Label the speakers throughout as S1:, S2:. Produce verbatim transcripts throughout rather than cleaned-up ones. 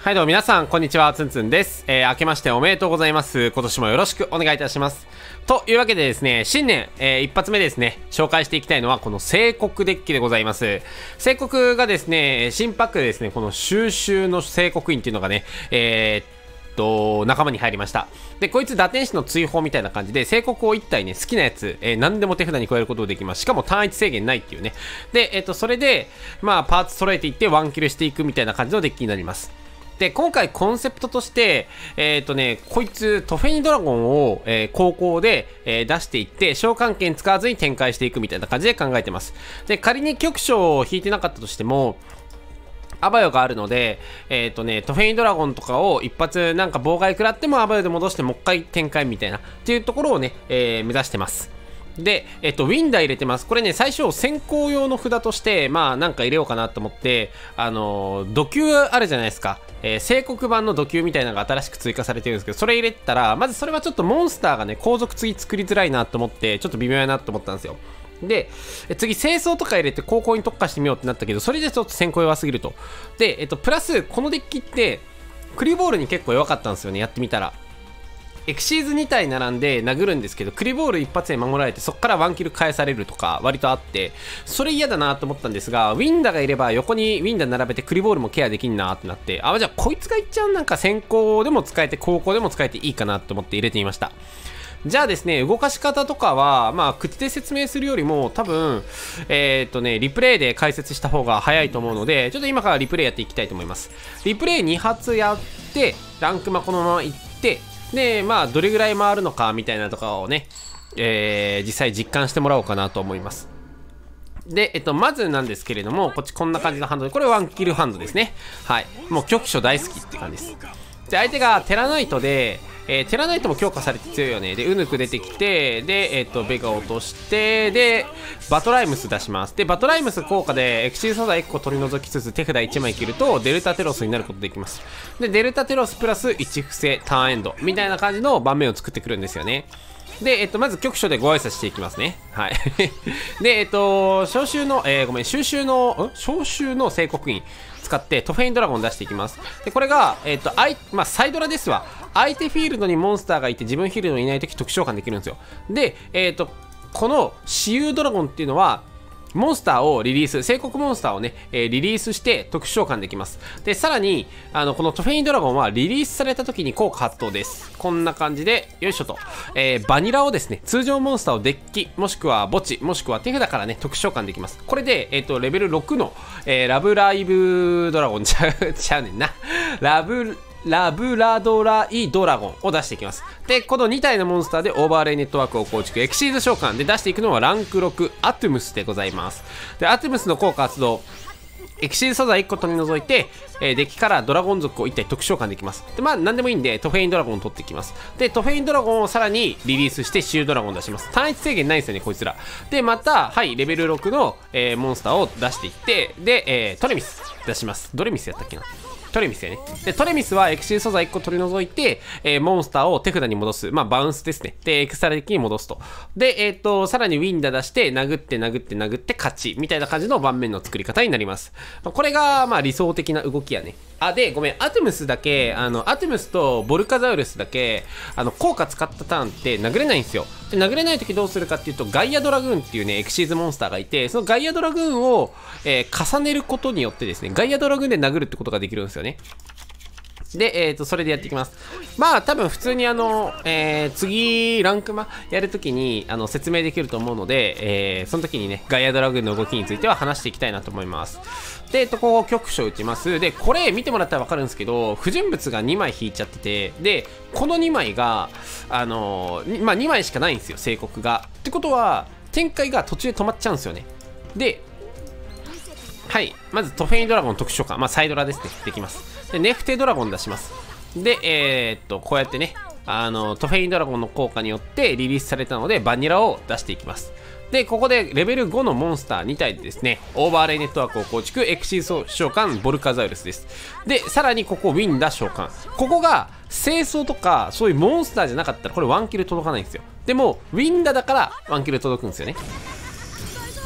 S1: はいどうも皆さん、こんにちは、つんつんです。えー、明けましておめでとうございます。今年もよろしくお願いいたします。というわけでですね、新年、えー、一発目ですね、紹介していきたいのはこの聖国デッキでございます。聖国がですね、新パックでですね、この収集の聖国院っていうのがね、えーと仲間に入りました。で、こいつ打天使の追放みたいな感じで、聖国をいち体ね、好きなやつ、えー、何でも手札に加えることができます。しかも単一制限ないっていうね。で、えっ、ー、と、それで、まあ、パーツ揃えていってワンキルしていくみたいな感じのデッキになります。で、今回コンセプトとして、えっ、ー、とね、こいつ、トフェニドラゴンを、えー、高校で、えー、出していって、召喚権使わずに展開していくみたいな感じで考えてます。で、仮に局所を引いてなかったとしても、アバヨがあるので、えっ、ー、とね、トフェニドラゴンとかを一発なんか妨害食らってもアバヨで戻してもう一回展開みたいなっていうところをね、えー、目指してます。で、えっと、ウィンダー入れてます。これね、最初、先行用の札として、まあ、なんか入れようかなと思って、あのー、土球あるじゃないですか。えー、聖国版の土球みたいなのが新しく追加されてるんですけど、それ入れたら、まずそれはちょっとモンスターがね、後続次作りづらいなと思って、ちょっと微妙やなと思ったんですよ。で、次、清掃とか入れて高校に特化してみようってなったけど、それでちょっと先行弱すぎると。で、えっと、プラス、このデッキって、クリボールに結構弱かったんですよね、やってみたら。エクシーズに体並んで殴るんですけど、クリボール一発で守られて、そこからワンキル返されるとか、割とあって、それ嫌だなと思ったんですが、ウィンダーがいれば横にウィンダー並べてクリボールもケアできんなってなって、あ、じゃあこいつがいっちゃうなんか先行でも使えて、後攻でも使えていいかなと思って入れてみました。じゃあですね、動かし方とかは、まあ、口で説明するよりも、多分、えーっとね、リプレイで解説した方が早いと思うので、ちょっと今からリプレイやっていきたいと思います。リプレイに発やって、ランクマこのままいって、で、まあ、どれぐらい回るのかみたいなとかをね、えー、実際実感してもらおうかなと思います。で、えっと、まずなんですけれども、こっちこんな感じのハンドで、これワンキルハンドですね。はい。もう局所大好きって感じです。で、相手がテラナイトで、えー、テラナイトも強化されて強いよね。で、ウヌク出てきて、で、えっと、ベガ落として、で、バトライムス出します。で、バトライムス効果で、エクシー素材いっこ取り除きつつ、手札いちまい切ると、デルタテロスになることできます。で、デルタテロスプラスいち伏せ、ターンエンド、みたいな感じの盤面を作ってくるんですよね。で、えっと、まず局所でご挨拶していきますね。はい。で、えっと、召集の、えー、ごめん、収集の、ん召集の聖国院使ってトフェインドラゴン出していきます。で、これが、えっと、あい、まあ、サイドラですわ。相手フィールドにモンスターがいて自分フィールドにいないとき特殊召喚できるんですよ。で、えっと、この私有ドラゴンっていうのは、モンスターをリリース、聖国モンスターをね、えー、リリースして特殊召喚できます。で、さらに、あの、このトフェインドラゴンはリリースされた時に効果発動です。こんな感じで、よいしょと。えー、バニラをですね、通常モンスターをデッキ、もしくは墓地、もしくは手札からね、特殊召喚できます。これで、えっと、レベルろくの、えー、ラブライブドラゴンちゃう、ちゃうねんな。ラブ、ラブラドライドラゴンを出していきます。で、このに体のモンスターでオーバーレイネットワークを構築、エクシーズ召喚で出していくのはランクろく、アトゥムスでございます。で、アトゥムスの効果発動、エクシーズ素材いっこ取り除いて、えー、デッキからドラゴン族をいち体特殊召喚できます。で、まあ、なんでもいいんで、トフェインドラゴンを取っていきます。で、トフェインドラゴンをさらにリリースして、シュードラゴンを出します。単一制限ないんですよね、こいつら。で、また、はい、レベルろくの、えー、モンスターを出していって、で、えー、トレミス出します。どれミスやったっけなトレミスやね。で、トレミスはエクシー素材いっこ取り除いて、えー、モンスターを手札に戻す。まあ、バウンスですね。で、エクストラデッキに戻すと。で、えっと、さらにウィンダー出して、殴って殴って殴って勝ち。みたいな感じの盤面の作り方になります。これが、まあ、理想的な動きやね。あ、で、ごめん、アトゥムスだけ、あの、アトゥムスとボルカザウルスだけ、あの、効果使ったターンって殴れないんですよ。で、殴れないときどうするかっていうと、ガイアドラグーンっていうね、エクシーズモンスターがいて、そのガイアドラグーンを、えー、重ねることによってですね、ガイアドラグーンで殴るってことができるんですよね。で、えっと、それでやっていきます。まあ、多分普通にあの、えー、次、ランクマやるときに、あの、説明できると思うので、えー、その時にね、ガイアドラグーンの動きについては話していきたいなと思います。で、えっと、ここ、局所打ちます。で、これ見てもらったらわかるんですけど、不純物がにまい引いちゃってて、で、このにまいが、あのー、まあ、にまいしかないんですよ、聖国が。ってことは、展開が途中で止まっちゃうんですよね。で、はい、まずトフェインドラゴン特殊召喚、まあ、サイドラですね、できます。で、ネフテドラゴン出します。で、えー、っと、こうやってね、あの、トフェインドラゴンの効果によってリリースされたので、バニラを出していきます。で、ここでレベルごのモンスターに体でですね、オーバーレイネットワークを構築、エクシー召喚、ボルカザウルスです。で、さらにここ、ウィンダー召喚。ここが、清掃とか、そういうモンスターじゃなかったら、これワンキル届かないんですよ。でも、ウィンダーだからワンキル届くんですよね。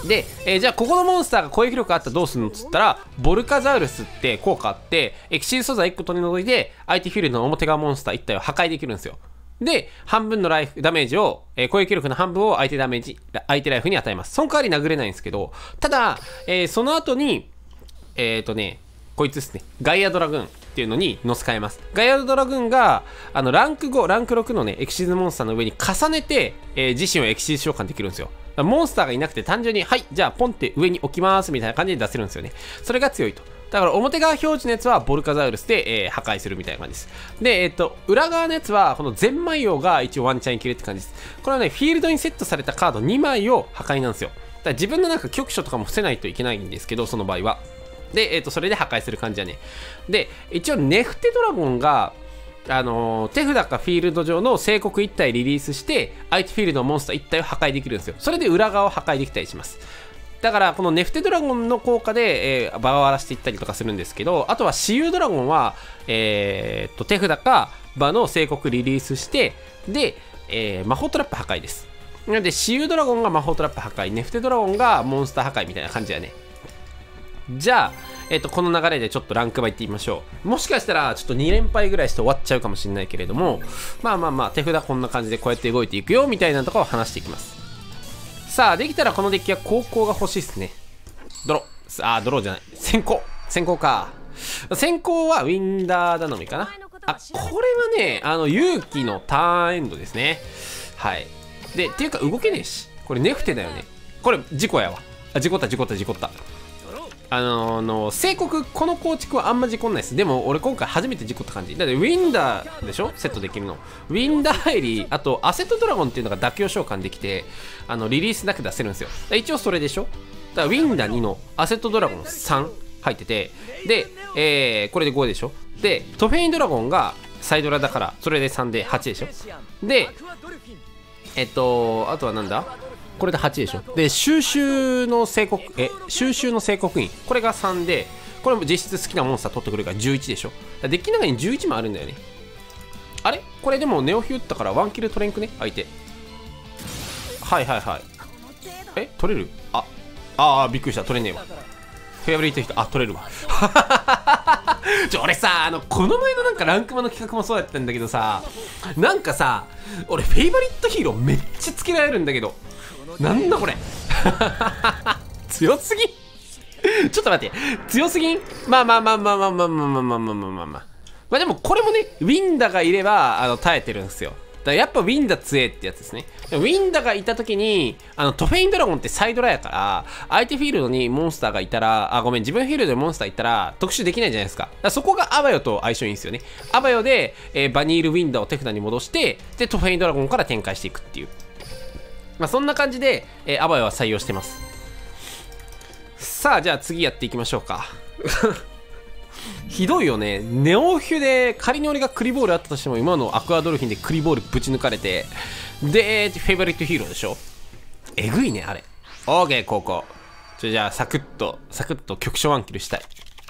S1: で、えー、じゃあここのモンスターが攻撃力あったらどうするのっつったら、ボルカザウルスって効果あって、エキシール素材いっこ取り除いて、相手フィールドの表側モンスターいち体を破壊できるんですよ。で、半分のライフ、ダメージを、えー、攻撃力の半分を相手ダメージ、相手ライフに与えます。その代わり殴れないんですけど、ただ、えー、その後に、えっ、ー、とね、こいつですね、ガイアドラグーンっていうのに乗せ替えます。ガイアドラグーンが、あの、ランクご、ランクろくのね、エキシールモンスターの上に重ねて、えー、自身をエキシール召喚できるんですよ。モンスターがいなくて単純に、はい、じゃあポンって上に置きますみたいな感じで出せるんですよね。それが強いと。だから表側表示のやつはボルカザウルスで、えー、破壊するみたいな感じです。で、えっと、裏側のやつはこのゼンマイ王が一応ワンチャンいけるって感じです。これはね、フィールドにセットされたカードにまいを破壊なんですよ。だから自分のなんか局所とかも伏せないといけないんですけど、その場合は。で、えっと、それで破壊する感じだね。で、一応ネフテドラゴンが、あのー、手札かフィールド上の聖国いち体リリースして相手フィールドのモンスターいち体を破壊できるんですよ。それで裏側を破壊できたりします。だからこのネフテドラゴンの効果で、えー、場を荒らしていったりとかするんですけど、あとは私有ドラゴンは、えー、っと手札か場の聖国リリースしてで、えー、魔法トラップ破壊です。なので私有ドラゴンが魔法トラップ破壊、ネフテドラゴンがモンスター破壊みたいな感じだね。じゃあ、えっと、この流れでちょっとランクバいってみましょう。もしかしたら、ちょっとに連敗ぐらいして終わっちゃうかもしれないけれども、まあまあまあ、手札こんな感じでこうやって動いていくよ、みたいなところを話していきます。さあ、できたらこのデッキは後攻が欲しいですね。ドロー。あー、ドローじゃない。先行。先行か。先行はウィンダー頼みかな。あ、これはね、あの、勇気のターンエンドですね。はい。で、っていうか動けねえし。これネフテだよね。これ、事故やわ。あ、事故った、事故った、事故った。あのー、の聖国この構築はあんま事故んないです。でも俺今回初めて事故った感じだって。ウィンダーでしょ、セットできるの。ウィンダー入り、あとアセットドラゴンっていうのが妥協召喚できて、あのリリースなく出せるんですよ。一応それでしょ。だからウィンダーにのアセットドラゴンさん入ってて、で、えー、これでごでしょ。でトフェインドラゴンがサイドラだからそれでさんではちでしょ。でえっとあとはなんだ、これではちでしょ。で収集の聖国、え収集の聖国員、これがさんで、これも実質好きなモンスター取ってくるからじゅういちでしょ。デッキの中にじゅういちもあるんだよね。あれこれでもネオヒュー打ったからワンキル取れんくね相手。はいはいはい。え取れる、ああーびっくりした。取れねえわ。フェアブリート人、あ取れるわちょ俺さ、あのこの前のなんかランクマの企画もそうやったんだけどさ、なんかさ俺フェイバリットヒーローめっちゃつけられるんだけど、なんだこれ強すぎちょっと待って、強すぎん。まあまあまあまあまあまあまあまあまあまあまあまあまあまあでもこれもね、ウィンダがいればあの耐えてるんですよ。だからやっぱウィンダ強えってやつですね。ウィンダがいた時に、あのトフェインドラゴンってサイドラやから、相手フィールドにモンスターがいたら、あごめん自分フィールドにモンスターいたら特殊できないじゃないですか。だからそこがアバヨと相性いいんですよね。アバヨで、えー、バニールウィンダを手札に戻して、でトフェインドラゴンから展開していくっていう、まあ、そんな感じで、えー、アバヨは採用してます。さあじゃあ次やっていきましょうかひどいよね。ネオヒュで仮に俺がクリボールあったとしても、今のアクアドルフィンでクリボールぶち抜かれて、でフェイバリットヒーローでしょ。えぐいねあれ。オーケーここちょじゃあサクッとサクッと局所ワンキルしたい。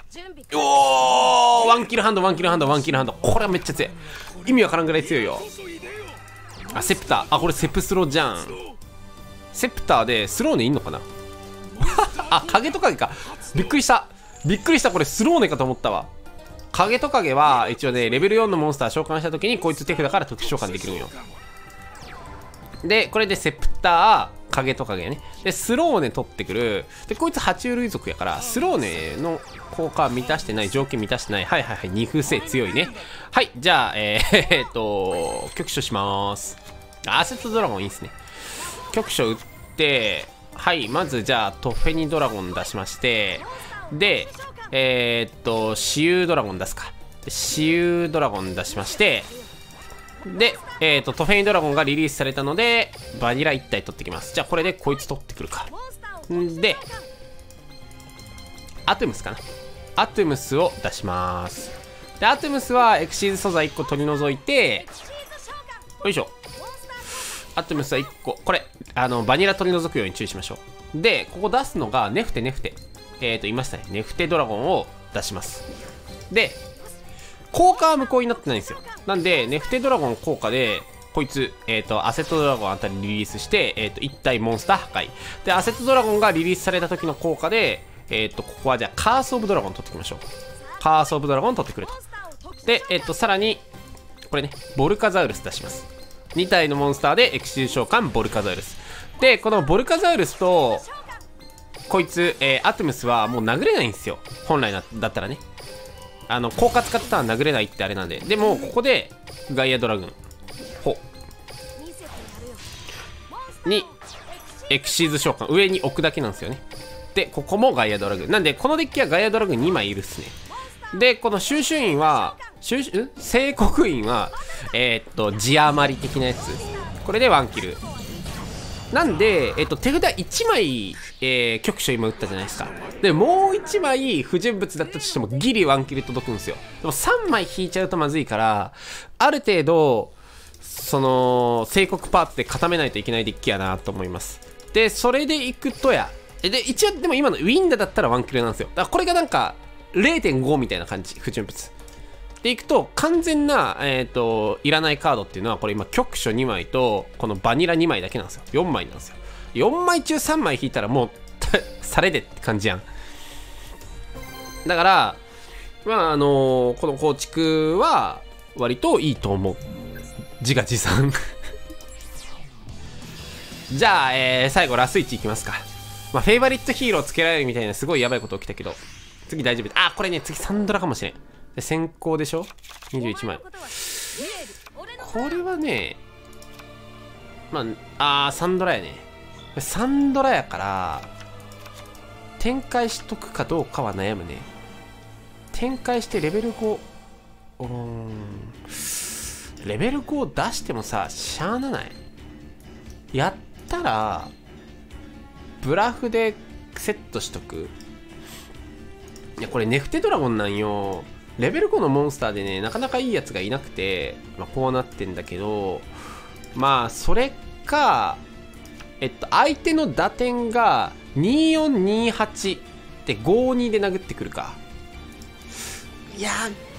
S1: おーワンキルハンドワンキルハンドワンキルハンド、これはめっちゃ強い。意味わからんぐらい強いよ。あセプター、あこれセプスロじゃん。セプターでスローネいんのかなあ影トカゲか、びっくりしたびっくりした。これスローネかと思ったわ。影トカゲは一応ねレベルよんのモンスター召喚した時にこいつ手札から特殊召喚できるんよ。でこれでセプター影トカゲね。でスローネ取ってくる。でこいつ爬虫類族やからスローネの効果満たしてない、条件満たしてない。はいはいはい、二風性強いね。はいじゃあえー、えー、っと局所します。アセットドラゴンいいっすね。局所打って、はいまずじゃあトフェニドラゴン出しまして、でえー、っと私有ドラゴン出すか。私有ドラゴン出しまして、で、えー、っとトフェニドラゴンがリリースされたのでバニラいち体取ってきます。じゃあこれでこいつ取ってくるか。んでアトムスかな。アトムスを出します。でアトムスはエクシーズ素材いっこ取り除いて、よいしょ。アトムスはいっこ、これあのバニラ取り除くように注意しましょう。でここ出すのがネフテネフテ、えっ、ー、と言いましたね、ネフテドラゴンを出します。で効果は無効になってないんですよ。なんでネフテドラゴン効果でこいつ、えっ、ー、と、アセットドラゴンあたりリリースして、えっ、ー、と、いち体モンスター破壊。で、アセットドラゴンがリリースされた時の効果で、えっ、ー、と、ここはじゃあ、カースオブドラゴン取ってきましょう。カースオブドラゴン取ってくれと。で、えっ、ー、と、さらに、これね、ボルカザウルス出します。に体のモンスターでエクシール召喚ボルカザウルス。で、このボルカザウルスと、こいつ、えー、アトムスはもう殴れないんですよ。本来だったらね。あの、効果使ってたら殴れないってあれなんで。でも、ここで、ガイアドラグン。ほ。に、エクシーズ召喚。上に置くだけなんですよね。で、ここもガイアドラグン。なんで、このデッキはガイアドラグンにまいいるっすね。で、この収集員は、収集、ん聖国員は、えー、っと、地余り的なやつ。これでワンキル。なんで、えっと、手札いちまい、えー、局所今打ったじゃないですか。で、もういちまい不純物だったとしてもギリワンキル届くんですよ。でもさんまい引いちゃうとまずいから、ある程度、その、聖国パーツで固めないといけないデッキやなと思います。で、それでいくとや、で、一応、でも今のウィンダだったらワンキルなんですよ。だからこれがなんか、れいてんご みたいな感じ、不純物。でいくと、完全な、えっと、いらないカードっていうのは、これ今、局所にまいと、このバニラにまいだけなんですよ。よんまいなんですよ。よんまい中さんまい引いたらもう、されでって感じやん。だから、まあ、あのー、この構築は、割といいと思う。自画自賛。じゃあ、えー、最後、ラスイチいきますか。まあ、フェイバリットヒーローつけられるみたいな、すごいやばいこと起きたけど、次大丈夫。あ、これね、次サンドラかもしれん。で先行でしょ ?にじゅういち 枚。これはね、まあ、あー、サンドラやね。サンドラやから、展開しとくかどうかは悩むね。展開してレベルご、うーん、レベルご出してもさ、しゃあなない。やったら、ブラフでセットしとく。いや、これネフテドラゴンなんよ。レベルごのモンスターでね、なかなかいいやつがいなくて、まあ、こうなってんだけど、まあ、それか、えっと、相手の打点がにーよんにーはちでごーにで殴ってくるか。いや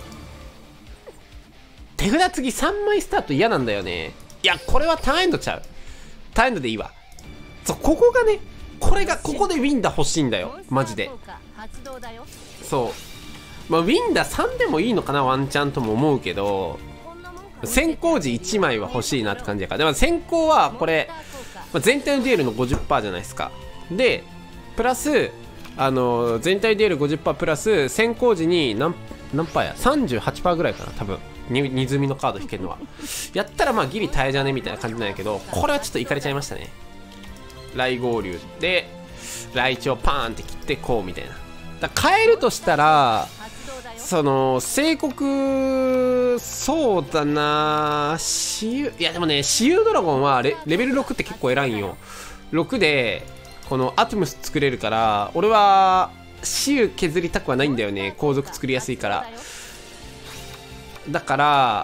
S1: 手札次さんまいスタート嫌なんだよね。いや、これはターンエンドちゃう。ターンエンドでいいわ。そう、ここがね、これが、ここでウィンダ欲しいんだよ。マジで。そう。まあ、ウィンダさんでもいいのかな、ワンチャンとも思うけど、先行時いちまいは欲しいなって感じやから。でも先行はこれ、まあ、全体のデュエルの ごじゅっパーセント じゃないですか。で、プラス、あのー、全体デュエル ごじゅっパーセント プラス、先行時に何、何パーや ?さんじゅうはちパーセント ぐらいかな、多分。に、に積みのカード引けるのは。やったらまあギリ耐えじゃねみたいな感じなんやけど、これはちょっといかれちゃいましたね。雷合流で、雷地をパーンって切ってこうみたいな。だから変えるとしたら、その聖国、そうだな、私有、いやでもね、私有ドラゴンは レ, レベルろくって結構偉いんよ。ろくでこのアトムス作れるから、俺は私有削りたくはないんだよね。後続作りやすいから。だから、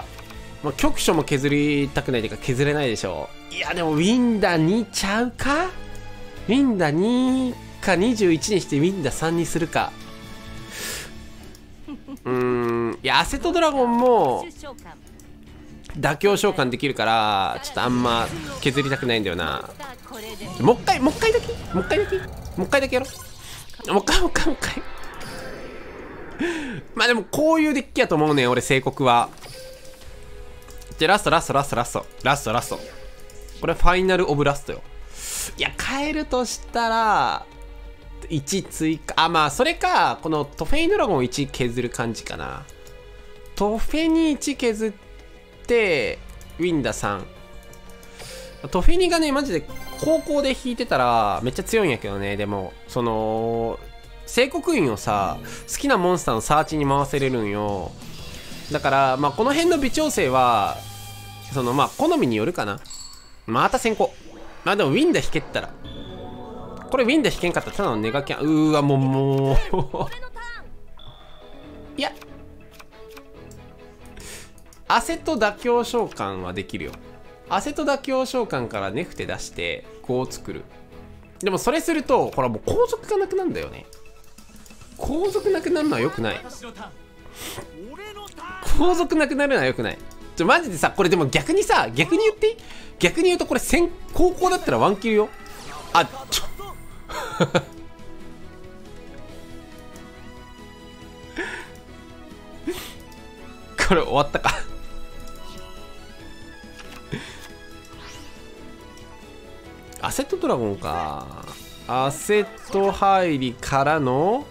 S1: まあ、局所も削りたくないというか削れないでしょ。いやでもウィンダにちゃうか。ウィンダにかにじゅういちにしてウィンダさんにするか。うーん、いやアセトドラゴンも妥協召喚できるからちょっとあんま削りたくないんだよな。もう一回もう一回だけもう一回だけもう一回だけやろう。もう一回もう一回もう一回まあでもこういうデッキやと思うね俺聖国は。でラストラストラストラストラストラストこれファイナルオブラストよ。いや変えるとしたらいち追加、あ、まあそれかこのトフェイドラゴンをいち削る感じかな。トフェにいち削ってウィンダさん。トフェニがねマジで高校で引いてたらめっちゃ強いんやけどね。でもその聖国院をさ好きなモンスターのサーチに回せれるんよ。だからまあこの辺の微調整はそのまあ好みによるかな。また先行。まあでもウィンダ引けったらこれウィンダ引けんかったらただのネガキャン。うーわもうもういやアセト妥協召喚はできるよ。アセト妥協召喚からネフテ出してごを作る。でもそれするとこれはもう後続がなくなるんだよね。後続なくなるのはよくない。後続なくなるのはよくない。 ちょ、マジでさ、これでも逆にさ、逆に言っていい？逆に言うとこれ先、高校だったらワンキルよ。あ、ちょ。これ終わったか。アセットドラゴンか。アセット入りからの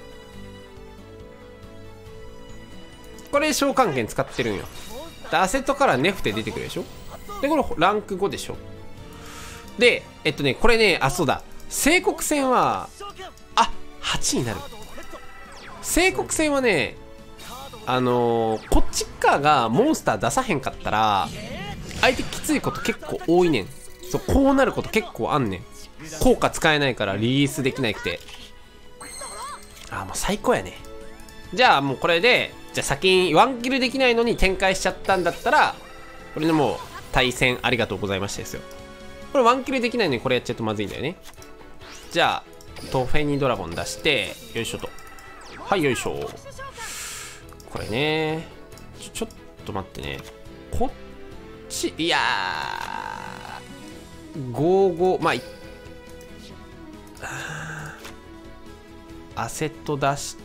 S1: これ召喚剣使ってるんよ。でアセットからネフテ出てくるでしょ。でこれランクごでしょ。でえっとねこれね、あそうだ、聖国戦はあはちになる。聖国戦はね、あのー、こっち側がモンスター出さへんかったら相手きついこと結構多いねん。そう、こうなること結構あんねん。効果使えないからリリースできなくて、あもう最高やね。じゃあもうこれで、じゃあ先にワンキルできないのに展開しちゃったんだったら、これでもう対戦ありがとうございましたですよ。これワンキルできないのにこれやっちゃうとまずいんだよね。じゃあトフェニドラゴン出して、よいしょと。はいよいしょ。これね、ちょちょっと待ってね、こっち、いやーごご、まあアセット出して、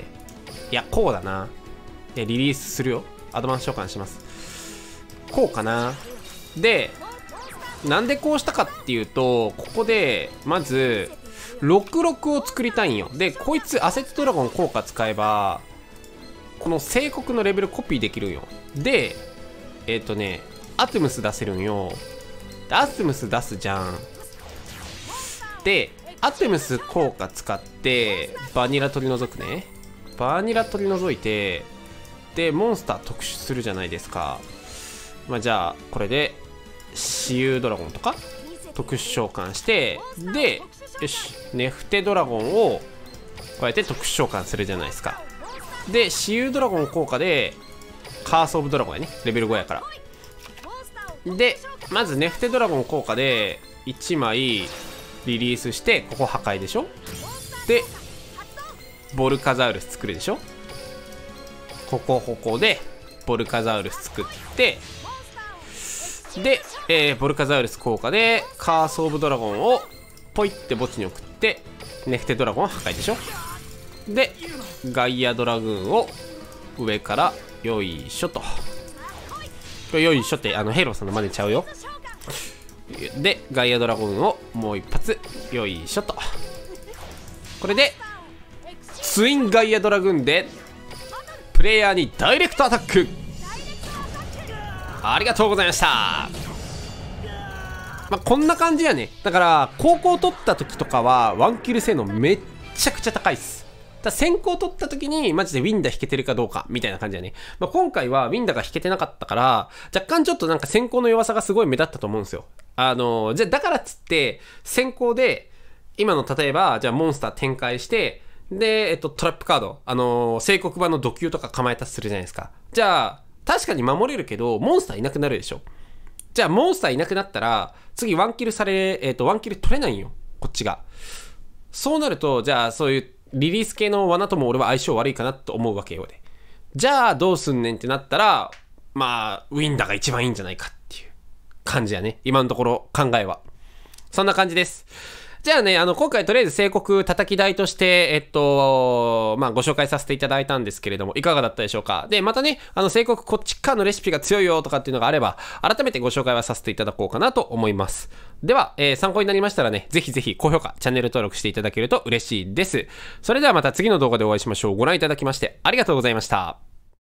S1: いやこうだな。いやリリースするよ。アドバンス召喚します。こうかな。でなんでこうしたかっていうと、ここでまずろくろくを作りたいんよ。でこいつアセットドラゴン効果使えばこの聖国のレベルコピーできるんよ。でえっ、ー、とねアトムス出せるんよ。アトムス出すじゃん。でアトムス効果使ってバニラ取り除くね。バニラ取り除いて、でモンスター特殊するじゃないですか。まあじゃあこれで私有ドラゴンとか特殊召喚して、でよしネフテドラゴンをこうやって特殊召喚するじゃないですか。で私有ドラゴン効果でカースオブドラゴンやね、レベルごやから。でまずネフテドラゴン効果でいちまいリリースして、ここ破壊でしょ。でボルカザウルス作るでしょ。ここここでボルカザウルス作って、で、えー、ボルカザウルス効果でカースオブドラゴンをポイって墓地に送ってネフテドラゴンを破壊でしょ。でガイアドラグーンを上からよいしょと。これよいしょってあのヘイローさんの真似ちゃうよ。でガイアドラゴンをもう一発よいしょと。これでツインガイアドラグーンでプレイヤーにダイレクトアタック。ありがとうございました。まあこんな感じやね。だから高校取った時とかはワンキル性能めっちゃくちゃ高いっす。だ先行取った時にマジでウィンダー引けてるかどうかみたいな感じだね。まあ、今回はウィンダーが引けてなかったから若干ちょっとなんか先行の弱さがすごい目立ったと思うんですよ。あのー、じゃあだからっつって先行で今の例えばじゃあモンスター展開してで、えっと、トラップカードあのー、聖国版の土球とか構えたとするじゃないですか。じゃあ確かに守れるけどモンスターいなくなるでしょ。じゃあモンスターいなくなったら次ワンキルされ、えっとワンキル取れないんよこっちが。そうなるとじゃあそういうリリース系の罠とも俺は相性悪いかなと思うわけよで。じゃあどうすんねんってなったら、まあウィンダーが一番いいんじゃないかっていう感じやね、今のところ考えは。そんな感じです。じゃあね、あの今回とりあえず聖国叩き台としてえっとまあご紹介させていただいたんですけれども、いかがだったでしょうか。でまたね、あの聖国こっち側のレシピが強いよとかっていうのがあれば改めてご紹介はさせていただこうかなと思います。では、えー、参考になりましたらね、ぜひぜひ高評価チャンネル登録していただけると嬉しいです。それではまた次の動画でお会いしましょう。ご覧いただきましてありがとうございました。